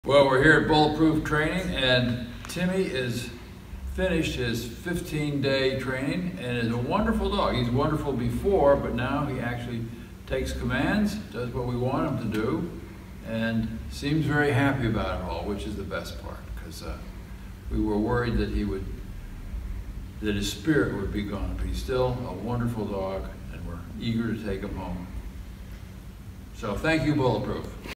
Well, we're here at Bulletproof Training, and Timmy is finished his 15-day training and is a wonderful dog. He's wonderful before, but now he actually takes commands, does what we want him to do, and seems very happy about it all, which is the best part, because we were worried that his spirit would be gone, but he's still a wonderful dog, and we're eager to take him home. So thank you, Bulletproof.